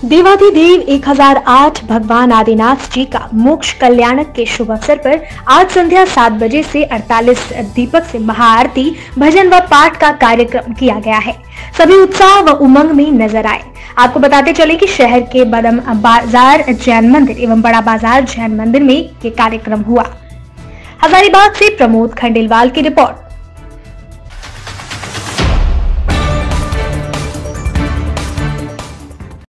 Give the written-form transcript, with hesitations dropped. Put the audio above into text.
देवाधिदेव 1008 भगवान आदिनाथ जी का मोक्ष कल्याणक के शुभ अवसर पर आज संध्या 7 बजे से 48 दीपक से महाआरती, भजन व पाठ का कार्यक्रम किया गया है। सभी उत्साह व उमंग में नजर आए। आपको बताते चले कि शहर के बदम बाजार जैन मंदिर एवं बड़ा बाजार जैन मंदिर में ये कार्यक्रम हुआ। हजारीबाग से प्रमोद खंडेलवाल की रिपोर्ट।